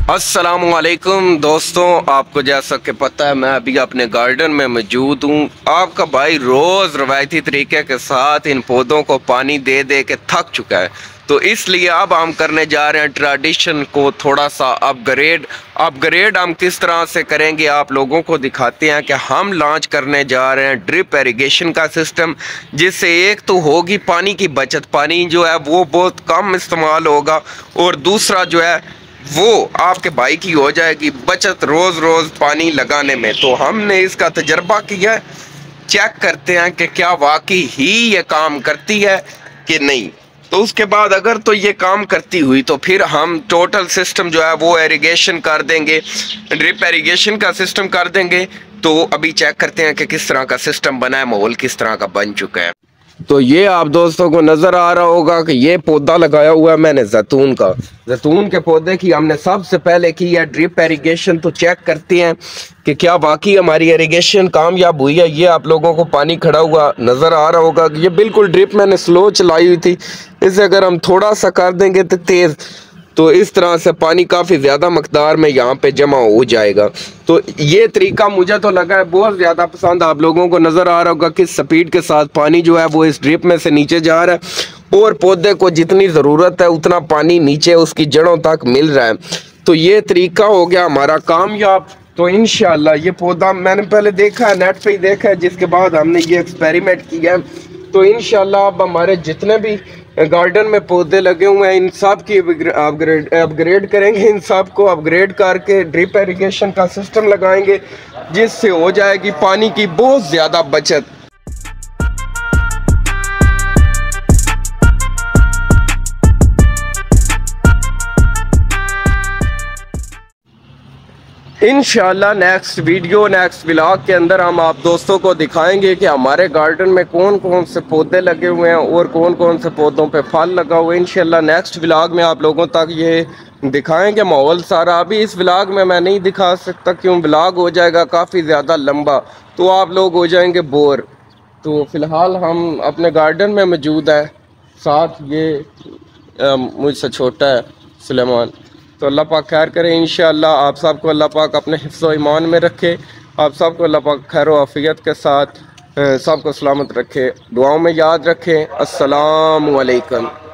अस्सलामुअलैकुम दोस्तों, आपको जैसा कि पता है मैं अभी अपने गार्डन में मौजूद हूँ। आपका भाई रोज़ रवायती तरीके के साथ इन पौधों को पानी दे दे के थक चुका है, तो इसलिए अब हम करने जा रहे हैं ट्रेडिशन को थोड़ा सा अपग्रेड हम किस तरह से करेंगे आप लोगों को दिखाते हैं कि हम लॉन्च करने जा रहे हैं ड्रिप इरिगेशन का सिस्टम, जिससे एक तो होगी पानी की बचत, पानी जो है वो बहुत कम इस्तेमाल होगा, और दूसरा जो है वो आपके भाई की हो जाएगी बचत रोज़ रोज़ पानी लगाने में। तो हमने इसका तजर्बा किया है, चेक करते हैं कि क्या वाकई ही ये काम करती है कि नहीं। तो उसके बाद अगर तो ये काम करती हुई तो फिर हम टोटल सिस्टम जो है वो इरिगेशन कर देंगे, ड्रिप इरिगेशन का सिस्टम कर देंगे। तो अभी चेक करते हैं कि किस तरह का सिस्टम बना है, माहौल किस तरह का बन चुका है। तो ये आप दोस्तों को नज़र आ रहा होगा कि ये पौधा लगाया हुआ है मैंने जैतून का। जैतून के पौधे की हमने सबसे पहले की है ड्रिप इरिगेशन। तो चेक करते हैं कि क्या वाकई हमारी इरिगेशन कामयाब हुई है। ये आप लोगों को पानी खड़ा हुआ नज़र आ रहा होगा कि ये बिल्कुल ड्रिप मैंने स्लो चलाई हुई थी। इसे अगर हम थोड़ा सा कर देंगे तो तेज़, तो इस तरह से पानी काफ़ी ज़्यादा मकदार में यहाँ पे जमा हो जाएगा। तो ये तरीका मुझे तो लगा है बहुत ज़्यादा पसंद। आप लोगों को नज़र आ रहा होगा किस स्पीड के साथ पानी जो है वो इस ड्रिप में से नीचे जा रहा है, और पौधे को जितनी ज़रूरत है उतना पानी नीचे उसकी जड़ों तक मिल रहा है। तो ये तरीका हो गया हमारा कामयाब। तो इंशाल्लाह ये पौधा मैंने पहले देखा है, नेट पे ही देखा है, जिसके बाद हमने ये एक्सपेरिमेंट किया है। तो इंशाल्लाह अब हमारे जितने भी गार्डन में पौधे लगे हुए हैं इन सब की अपग्रेड करेंगे, इन सब को अपग्रेड करके ड्रिप इरिगेशन का सिस्टम लगाएंगे, जिससे हो जाएगी पानी की बहुत ज़्यादा बचत। इंशाल्लाह नेक्स्ट व्लॉग के अंदर हम आप दोस्तों को दिखाएंगे कि हमारे गार्डन में कौन कौन से पौधे लगे हुए हैं और कौन कौन से पौधों पे फल लगा हुआ है। इंशाल्लाह नेक्स्ट व्लॉग में आप लोगों तक ये दिखाएंगे माहौल सारा। अभी इस व्लॉग में मैं नहीं दिखा सकता क्यों, व्लॉग हो जाएगा काफ़ी ज़्यादा लंबा, तो आप लोग हो जाएंगे बोर। तो फ़िलहाल हम अपने गार्डन में मौजूद है, साथ ये मुझसे छोटा है सुलेमान। तो अल्लाह पाक खैर करे इंशाअल्लाह। आप सबको अल्लाह पाक अपने हिफ्ज़ व ईमान में रखे, आप सबको अल्लाह पाक खैर व आफ़ियत के साथ सबको सलामत रखे, दुआओं में याद रखें। अस्सलामु अलैकुम।